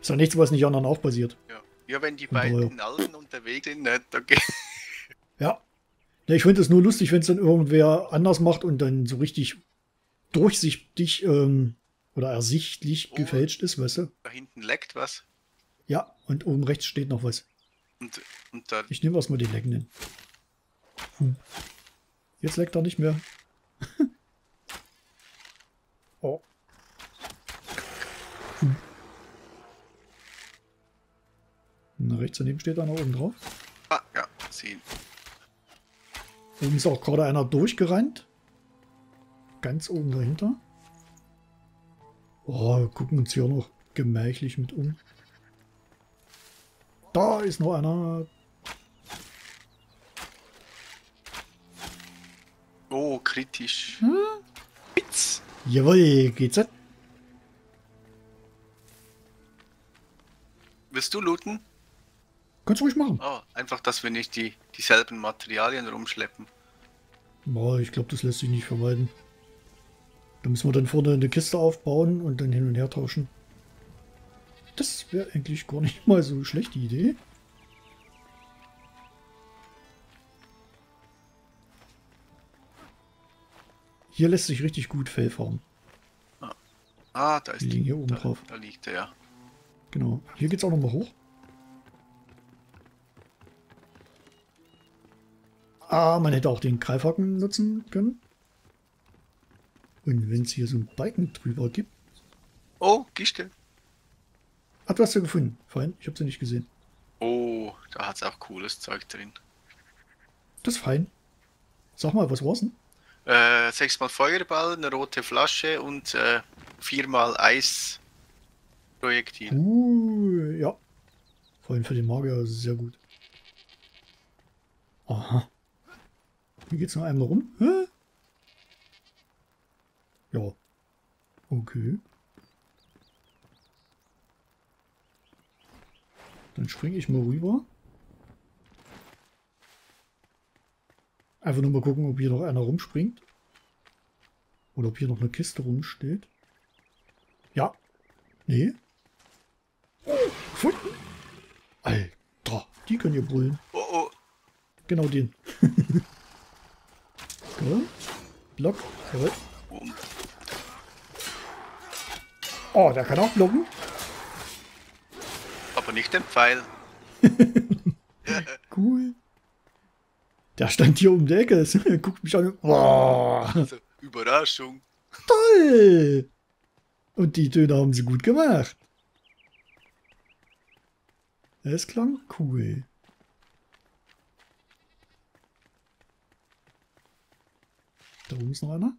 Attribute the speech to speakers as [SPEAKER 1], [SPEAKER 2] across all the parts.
[SPEAKER 1] Ist ja nichts, was nicht anderen auch passiert.
[SPEAKER 2] Ja, ja, wenn die
[SPEAKER 1] Von daher.
[SPEAKER 2] beiden Alten unterwegs sind, ne, da geht.
[SPEAKER 1] Ja. Ja, ich finde es nur lustig, wenn es dann irgendwer anders macht und dann so richtig durchsichtig oder ersichtlich
[SPEAKER 2] Oh.
[SPEAKER 1] gefälscht ist, weißt du?
[SPEAKER 2] Da hinten leckt was.
[SPEAKER 1] Ja, und oben rechts steht noch was.
[SPEAKER 2] Und da.
[SPEAKER 1] Ich nehme erstmal die Leckenden. Jetzt leckt er nicht mehr. Oh. Und rechts daneben steht einer oben drauf.
[SPEAKER 2] Ah, ja, sehen.
[SPEAKER 1] Oben ist auch gerade einer durchgerannt. Ganz oben dahinter. Oh, wir gucken uns hier noch gemächlich mit um. Da ist noch einer.
[SPEAKER 2] Oh, kritisch. Witz.
[SPEAKER 1] Jawohl, GZ.
[SPEAKER 2] Willst du looten?
[SPEAKER 1] Kannst du ruhig machen.
[SPEAKER 2] Oh, einfach, dass wir nicht dieselben Materialien rumschleppen.
[SPEAKER 1] Boah, ich glaube, das lässt sich nicht vermeiden. Da müssen wir dann vorne eine Kiste aufbauen und dann hin und her tauschen. Das wäre eigentlich gar nicht mal so eine schlechte Idee. Hier lässt sich richtig gut Fell farmen.
[SPEAKER 2] Ah, da ist
[SPEAKER 1] Die liegen hier oben drauf.
[SPEAKER 2] Da liegt er, ja.
[SPEAKER 1] Genau. Hier geht's auch nochmal hoch. Ah, man hätte auch den Greifhaken nutzen können. Und wenn es hier so ein Balken drüber gibt.
[SPEAKER 2] Oh, Kiste.
[SPEAKER 1] Ah, du hast sie gefunden. Fein, ich habe sie nicht gesehen.
[SPEAKER 2] Oh, da hat's auch cooles Zeug drin.
[SPEAKER 1] Das ist fein. Sag mal, was war's denn?
[SPEAKER 2] 6-mal Feuerball, eine rote Flasche und 4-mal Eisprojektil.
[SPEAKER 1] Ja. Vor allem für den Magier sehr gut. Aha. Hier geht's noch einmal rum. Hä? Ja. Okay. Dann springe ich mal rüber. Einfach nur mal gucken, ob hier noch einer rumspringt. Oder ob hier noch eine Kiste rumsteht. Ja. Nee. Gefunden. Alter, die können hier brüllen.
[SPEAKER 2] Oh, oh.
[SPEAKER 1] Genau den. Gut. Block. Jawohl. Oh, der kann auch blocken.
[SPEAKER 2] Aber nicht den Pfeil.
[SPEAKER 1] Cool. Der stand hier um die Ecke. Guckt mich an. Boah.
[SPEAKER 2] Also, Überraschung.
[SPEAKER 1] Toll. Und die Töne haben sie gut gemacht. Es klang cool. Da oben ist noch einer.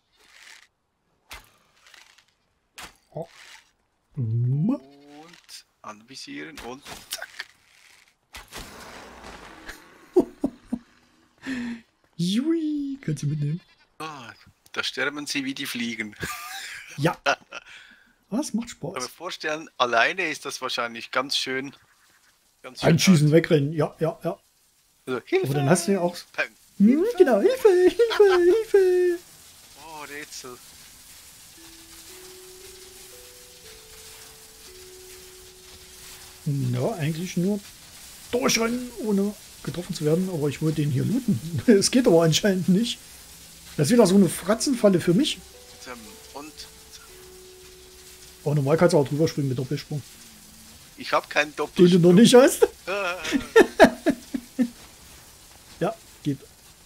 [SPEAKER 1] Oh.
[SPEAKER 2] Und anvisieren und zack.
[SPEAKER 1] Jui. Kannst du mitnehmen?
[SPEAKER 2] Ah, da sterben sie wie die Fliegen.
[SPEAKER 1] Ja. Was macht
[SPEAKER 2] Aber
[SPEAKER 1] Spaß?
[SPEAKER 2] vorstellen, alleine ist das wahrscheinlich ganz schön.
[SPEAKER 1] Einschießen, wegrennen. Ja, ja, ja.
[SPEAKER 2] Also, Hilfe!
[SPEAKER 1] Aber dann hast du ja auch...
[SPEAKER 2] Peng.
[SPEAKER 1] Genau, Hilfe, Hilfe, Hilfe.
[SPEAKER 2] Oh, Rätsel.
[SPEAKER 1] Ja, eigentlich nur durchrennen, ohne getroffen zu werden. Aber ich wollte den hier looten. Es geht aber anscheinend nicht. Das ist wieder so eine Fratzenfalle für mich.
[SPEAKER 2] Und
[SPEAKER 1] Aber normal kannst du auch drüber springen mit Doppelsprung.
[SPEAKER 2] ich habe keinen
[SPEAKER 1] Den du
[SPEAKER 2] Doppelsprung.
[SPEAKER 1] noch nicht hast. Ja, geht.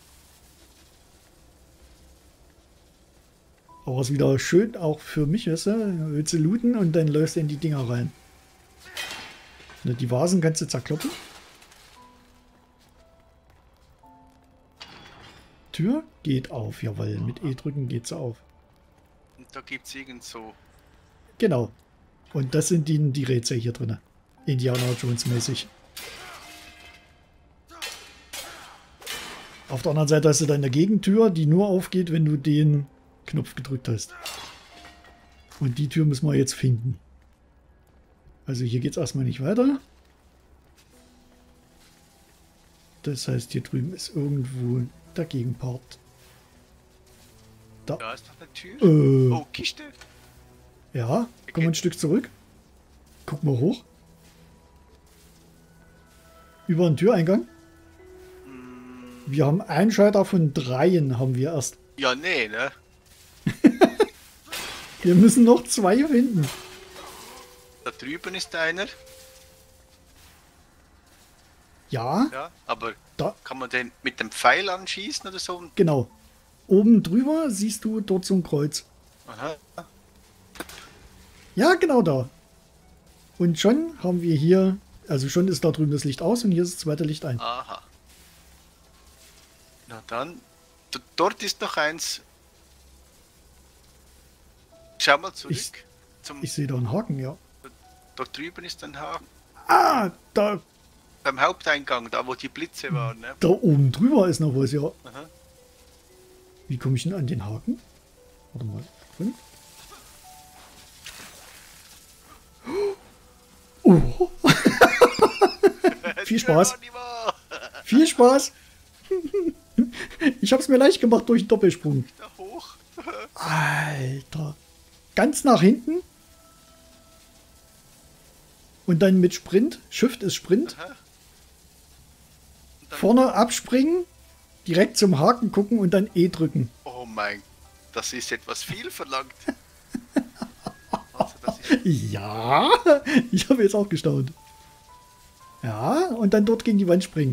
[SPEAKER 1] Aber es ist wieder schön, auch für mich, weißt du, willst du looten und dann läufst du in die Dinger rein. Ne, die Vasen kannst du zerkloppen. Tür geht auf, jawohl. Mit E drücken geht sie auf.
[SPEAKER 2] Und da gibt es irgend so.
[SPEAKER 1] Genau. Und das sind die Rätsel hier drin. Indiana Jones mäßig. Auf der anderen Seite hast du dann eine Gegentür, die nur aufgeht, wenn du den Knopf gedrückt hast. Und die Tür müssen wir jetzt finden. Also hier geht es erstmal nicht weiter. Das heißt, hier drüben ist irgendwo der Gegenpart.
[SPEAKER 2] Da ist noch eine Tür. Oh, Kiste.
[SPEAKER 1] Ja, komm ein Stück zurück. Guck mal hoch. Über den Türeingang. Wir haben einen Schalter von 3 haben wir erst.
[SPEAKER 2] Ja, nee, ne?
[SPEAKER 1] Wir müssen noch 2 finden.
[SPEAKER 2] Da drüben ist einer.
[SPEAKER 1] Ja,
[SPEAKER 2] Ja, aber
[SPEAKER 1] da,
[SPEAKER 2] kann man den mit dem Pfeil anschießen oder so?
[SPEAKER 1] genau. Oben drüber siehst du dort so ein Kreuz.
[SPEAKER 2] Aha.
[SPEAKER 1] Ja, genau da. Und schon haben wir hier, also schon ist da drüben das Licht aus und hier ist das zweite Licht ein.
[SPEAKER 2] Aha. Na dann, dort ist noch eins. Schau mal zurück.
[SPEAKER 1] Ich sehe da einen Haken, ja.
[SPEAKER 2] Dort drüben ist ein Haken.
[SPEAKER 1] Ah, da
[SPEAKER 2] Beim Haupteingang, da wo die Blitze waren, ne?
[SPEAKER 1] Da oben drüber ist noch was, ja.
[SPEAKER 2] Aha.
[SPEAKER 1] Wie komme ich denn an den Haken? Warte mal. Drin. Oh. Viel Spaß. Viel Spaß. Ich habe es mir leicht gemacht durch den Doppelsprung.
[SPEAKER 2] Da hoch.
[SPEAKER 1] Alter. Ganz nach hinten. Und dann mit Sprint. Shift ist Sprint.
[SPEAKER 2] Aha.
[SPEAKER 1] Vorne abspringen. Direkt zum Haken gucken und dann E drücken.
[SPEAKER 2] Oh mein, das ist etwas viel verlangt. Also das ist,
[SPEAKER 1] Ja, ich habe jetzt auch gestaunt. Ja, und dann dort gegen die Wand springen.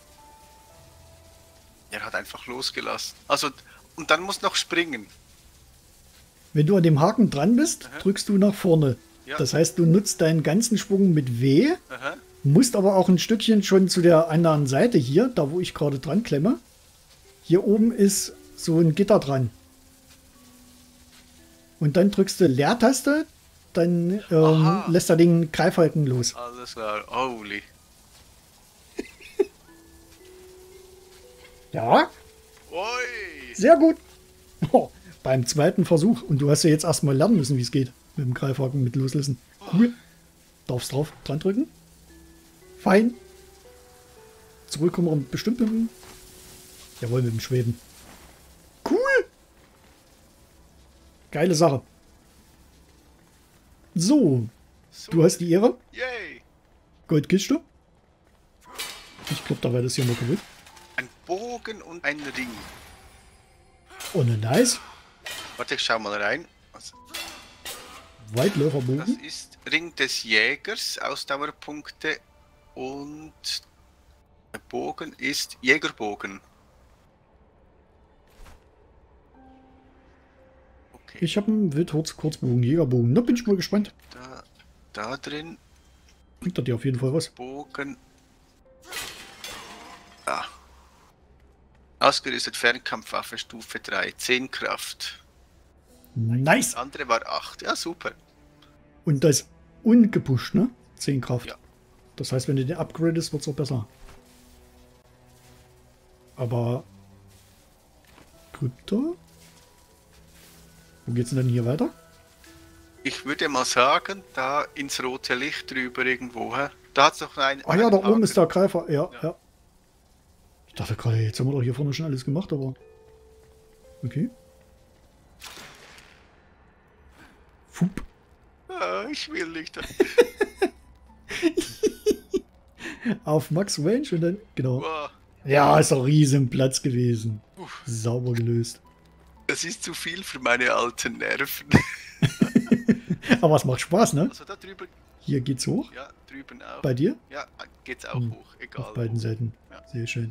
[SPEAKER 2] er hat einfach losgelassen. Also, und dann muss noch springen.
[SPEAKER 1] Wenn du an dem Haken dran bist,
[SPEAKER 2] Aha.
[SPEAKER 1] drückst du nach vorne.
[SPEAKER 2] Ja.
[SPEAKER 1] Das heißt, du nutzt deinen ganzen Schwung mit W,
[SPEAKER 2] Aha.
[SPEAKER 1] musst aber auch ein Stückchen schon zu der anderen Seite hier, da wo ich gerade dran klemme. Hier oben ist so ein Gitter dran. Und dann drückst du Leertaste, dann
[SPEAKER 2] Aha.
[SPEAKER 1] lässt er den Greifhalten los.
[SPEAKER 2] Alles klar, holy.
[SPEAKER 1] Ja,
[SPEAKER 2] Oi.
[SPEAKER 1] sehr gut. Oh, beim zweiten Versuch. Und du hast ja jetzt erstmal lernen müssen, wie es geht. Mit dem Greifhaken mit loslassen. Cool. Darfst drauf dran drücken. Fein. Zurückkommen wir bestimmt mit dem... Jawohl, mit dem Schweben. Cool. Geile Sache. So. Du hast die Ehre.
[SPEAKER 2] Yay.
[SPEAKER 1] Goldkiste. Ich glaube, da wäre das hier mal kaputt.
[SPEAKER 2] Ein Bogen und ein Ring.
[SPEAKER 1] Oh, ne, nice.
[SPEAKER 2] Warte, ich schau mal rein. Also, das
[SPEAKER 1] Weitläuferbogen.
[SPEAKER 2] ist Ring des Jägers, Ausdauerpunkte und der Bogen ist Jägerbogen. Okay,
[SPEAKER 1] Ich habe einen Wildhorz-Kurzbogen, Jägerbogen. Da bin ich mal gespannt.
[SPEAKER 2] da drin
[SPEAKER 1] Bringt er dir auf jeden Fall was.
[SPEAKER 2] Bogen. Da. Ausgerüstet Fernkampfwaffe Stufe 3, 10 Kraft.
[SPEAKER 1] Nice.
[SPEAKER 2] Das andere war 8. Ja, super.
[SPEAKER 1] Und das ist ungepusht, ne? 10 Kraft.
[SPEAKER 2] Ja.
[SPEAKER 1] Das heißt, wenn du den upgradest, wird es auch besser. Aber... Krypto? Wo geht's denn hier weiter?
[SPEAKER 2] Ich würde mal sagen, da ins rote Licht drüber irgendwo. Hä? Da hat es noch ein.
[SPEAKER 1] Ah ja, da oben
[SPEAKER 2] Haken.
[SPEAKER 1] ist der Greifer. Ja,
[SPEAKER 2] Ja.
[SPEAKER 1] ja. Ich dachte gerade, jetzt haben wir doch hier vorne schon alles gemacht, aber... Okay. Fup.
[SPEAKER 2] Ah, ich will nicht.
[SPEAKER 1] Auf Max Range und dann... Genau.
[SPEAKER 2] Wow,
[SPEAKER 1] Ja, ist doch riesen Platz gewesen.
[SPEAKER 2] Uff.
[SPEAKER 1] Sauber gelöst.
[SPEAKER 2] das ist zu viel für meine alten Nerven.
[SPEAKER 1] Aber es macht Spaß, ne?
[SPEAKER 2] Also da drüben,
[SPEAKER 1] Hier geht's hoch.
[SPEAKER 2] ja, drüben auch.
[SPEAKER 1] Bei dir?
[SPEAKER 2] Ja, geht's auch
[SPEAKER 1] Hm,
[SPEAKER 2] hoch, egal.
[SPEAKER 1] Auf beiden
[SPEAKER 2] wo.
[SPEAKER 1] Seiten.
[SPEAKER 2] Ja.
[SPEAKER 1] Sehr schön.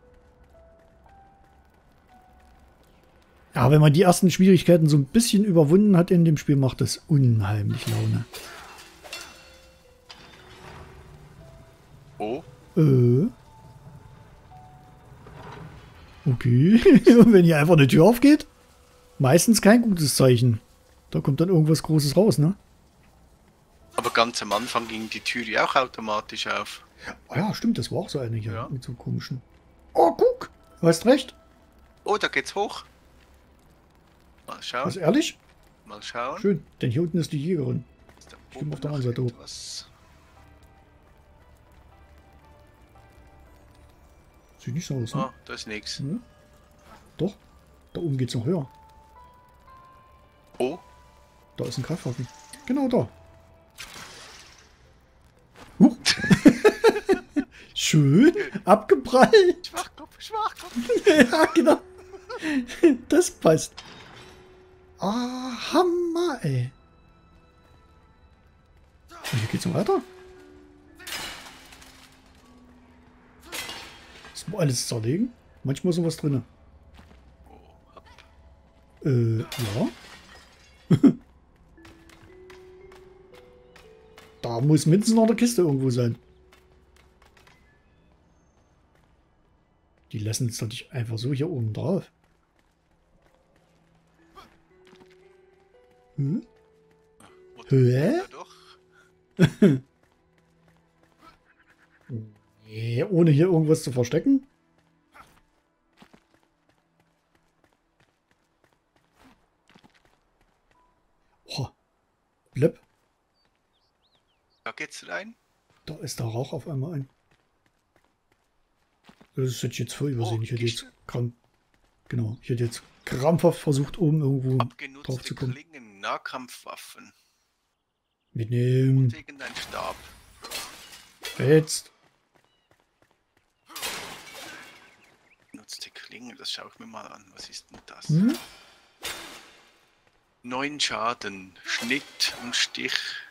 [SPEAKER 1] Ja, wenn man die ersten Schwierigkeiten so ein bisschen überwunden hat in dem Spiel, macht das unheimlich Laune.
[SPEAKER 2] Oh,
[SPEAKER 1] Okay. Und wenn hier einfach eine Tür aufgeht, meistens kein gutes Zeichen. Da kommt dann irgendwas Großes raus, ne?
[SPEAKER 2] aber ganz am Anfang ging die Tür ja auch automatisch auf.
[SPEAKER 1] Ah ja, stimmt, das war auch so eine hier.
[SPEAKER 2] Ja.
[SPEAKER 1] Mit so komischen... Oh, guck! Du hast recht.
[SPEAKER 2] Oh, da geht's hoch. Mal schauen,
[SPEAKER 1] Was, ehrlich?
[SPEAKER 2] mal schauen.
[SPEAKER 1] Schön, denn hier unten ist die Jägerin.
[SPEAKER 2] Ist da
[SPEAKER 1] Ich bin auf
[SPEAKER 2] oben
[SPEAKER 1] der
[SPEAKER 2] noch
[SPEAKER 1] anderen Seite hoch.
[SPEAKER 2] etwas?
[SPEAKER 1] Sieht nicht so aus, ne?
[SPEAKER 2] Ah, da ist nichts.
[SPEAKER 1] Hm? Doch, da oben geht's noch höher.
[SPEAKER 2] Oh,
[SPEAKER 1] Da ist ein Greifhaken. Genau da. Schön. Abgeprallt.
[SPEAKER 2] Schwachkopf, Schwachkopf.
[SPEAKER 1] Ja, genau. Das passt. Ah, Hammer, ey. Und hier geht's noch weiter. Das muss alles zerlegen. Manchmal ist noch was drin.
[SPEAKER 2] Oh, hopp.
[SPEAKER 1] Ja. Da muss mindestens noch eine Kiste irgendwo sein. Die lassen es doch nicht einfach so hier oben drauf. Hm? Hä?
[SPEAKER 2] Ja, doch.
[SPEAKER 1] Nee, ohne hier irgendwas zu verstecken? Oh, blöpp.
[SPEAKER 2] Da geht's rein.
[SPEAKER 1] Da ist der Rauch auf einmal ein. Das hätte ich jetzt voll übersehen.
[SPEAKER 2] Oh,
[SPEAKER 1] Ich hätte jetzt
[SPEAKER 2] Kiste.
[SPEAKER 1] genau, ich hätte jetzt krampfhaft versucht, oben irgendwo drauf
[SPEAKER 2] Abgenutzte
[SPEAKER 1] zu kommen.
[SPEAKER 2] Klingen, Nahkampfwaffen.
[SPEAKER 1] Mitnehmen.
[SPEAKER 2] Irgendein Stab.
[SPEAKER 1] Jetzt.
[SPEAKER 2] Genutzte Klingen, das schaue ich mir mal an. Was ist denn das?
[SPEAKER 1] Hm?
[SPEAKER 2] 9 Schaden, Schnitt und Stich.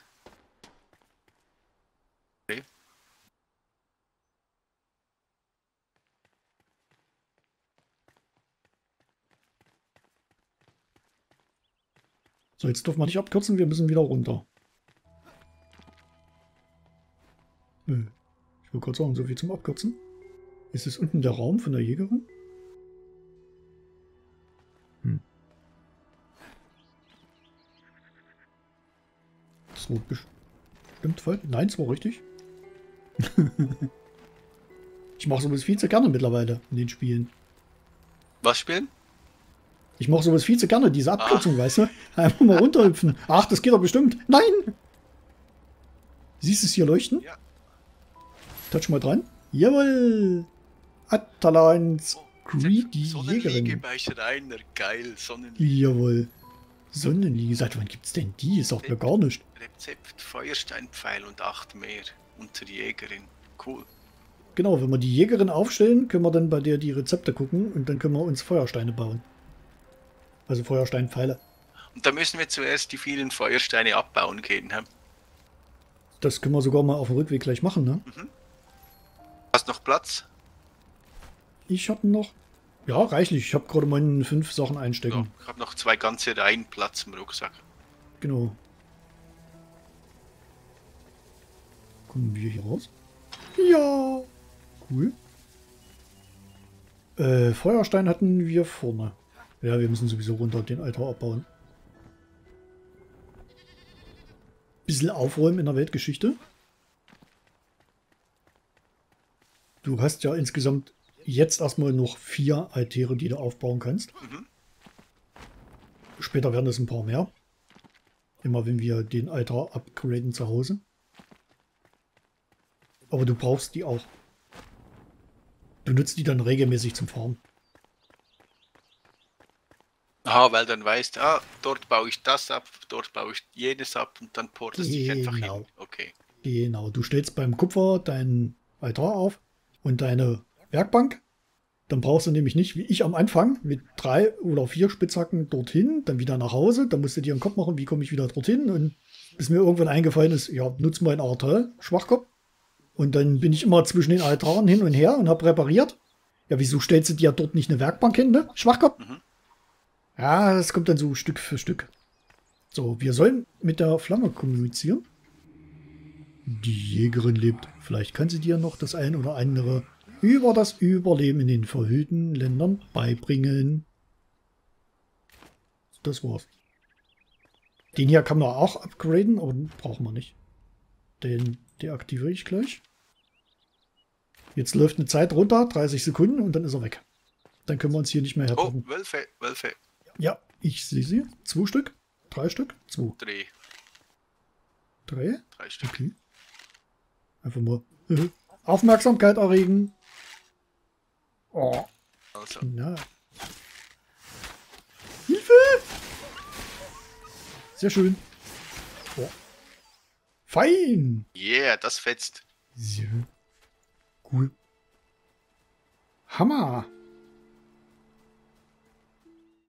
[SPEAKER 2] Okay.
[SPEAKER 1] So, jetzt dürfen wir nicht abkürzen, wir müssen wieder runter. Nö. Ich wollte gerade sagen, so viel zum Abkürzen. Ist es unten der Raum von der Jägerin? Hm. Das war bestimmt falsch. Nein, es war richtig. Ich mache sowas viel zu gerne mittlerweile in den Spielen.
[SPEAKER 2] Was spielen?
[SPEAKER 1] Ich mache sowas viel zu gerne, diese Abkürzung, weißt du? Einfach mal runterhüpfen. Ach, das geht doch bestimmt. Nein! Siehst du es hier leuchten?
[SPEAKER 2] Ja.
[SPEAKER 1] Touch mal dran. Jawohl! Atalans Creed, die
[SPEAKER 2] Sonnenliege
[SPEAKER 1] Jägerin.
[SPEAKER 2] bei Schreiner, geil, Sonnenliege.
[SPEAKER 1] Jawohl. Sonnenliege. Seit wann gibt's denn die? Sagt mir gar nicht.
[SPEAKER 2] Rezept, Feuersteinpfeil und 8 mehr. Unter Jägerin. Cool.
[SPEAKER 1] Genau, wenn wir die Jägerin aufstellen, können wir dann bei der die Rezepte gucken und dann können wir uns Feuersteine bauen. Also Feuersteinpfeile.
[SPEAKER 2] Und da müssen wir zuerst die vielen Feuersteine abbauen gehen. Hä?
[SPEAKER 1] Das können wir sogar mal auf dem Rückweg gleich machen, ne?
[SPEAKER 2] Hast noch Platz?
[SPEAKER 1] Ich habe noch... Ja, reichlich. Ich habe gerade meine 5 Sachen einstecken.
[SPEAKER 2] So, ich habe noch 2 ganze Reihen Platz im Rucksack.
[SPEAKER 1] Genau. Kommen wir hier raus? Ja. Cool. Feuerstein hatten wir vorne. Ja, wir müssen sowieso runter den Altar abbauen. Bisschen aufräumen in der Weltgeschichte. Du hast ja insgesamt jetzt erstmal noch 4 Altäre, die du aufbauen kannst.
[SPEAKER 2] Mhm.
[SPEAKER 1] Später werden es ein paar mehr. Immer wenn wir den Altar upgraden zu Hause. Aber du brauchst die auch. Du nutzt die dann regelmäßig zum Farmen.
[SPEAKER 2] Aha, weil dann weißt, dort baue ich das ab, dort baue ich jenes ab und dann portest dich einfach
[SPEAKER 1] Genau.
[SPEAKER 2] hin. Okay.
[SPEAKER 1] Genau, du stellst beim Kupfer deinen Altar auf und deine Werkbank. Dann brauchst du nämlich nicht, wie ich am Anfang, mit 3 oder 4 Spitzhacken dorthin, dann wieder nach Hause. Dann musst du dir einen Kopf machen, wie komme ich wieder dorthin. Und bis mir irgendwann eingefallen ist, ja, nutz mal ein Altar, Schwachkopf. Und dann bin ich immer zwischen den Altaren hin und her und habe repariert. Ja, wieso stellst du dir dort nicht eine Werkbank hin, ne? Schwachkopf?
[SPEAKER 2] Mhm.
[SPEAKER 1] Ja, das kommt dann so Stück für Stück. So, wir sollen mit der Flamme kommunizieren. Die Jägerin lebt. Vielleicht kann sie dir noch das ein oder andere über das Überleben in den verhüllten Ländern beibringen. Das war's. Den hier kann man auch upgraden, aber den brauchen wir nicht. Den deaktiviere ich gleich. Jetzt läuft eine Zeit runter, 30 Sekunden und dann ist er weg. Dann können wir uns hier nicht mehr
[SPEAKER 2] Oh,
[SPEAKER 1] herpacken.
[SPEAKER 2] Wölfe, Wölfe.
[SPEAKER 1] Ja, ich sehe sie. 2 Stück, 3 Stück, 2,
[SPEAKER 2] Dreh.
[SPEAKER 1] 3.
[SPEAKER 2] 3 Stück.
[SPEAKER 1] Okay. Einfach mal Aufmerksamkeit erregen. Oh,
[SPEAKER 2] Also,
[SPEAKER 1] na. Hilfe! Sehr schön. Oh. Fein!
[SPEAKER 2] yeah, das fetzt.
[SPEAKER 1] So. Cool. Hammer.